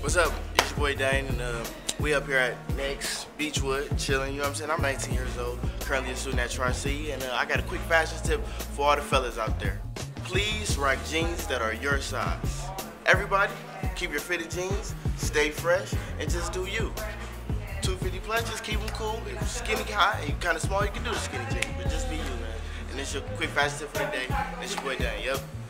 What's up? It's your boy Dane, and we up here at Next Beachwood, chilling. You know what I'm saying? I'm 19 years old, currently a student at Tri-C, and I got a quick fashion tip for all the fellas out there. Please rock jeans that are your size. Everybody, keep your fitted jeans, stay fresh, and just do you. 250 plus, just keep them cool. If you're skinny high and you're kind of small, you can do the skinny jeans, but just be you, man. And this your quick fashion tip for the day. It's your boy Dane. Yep.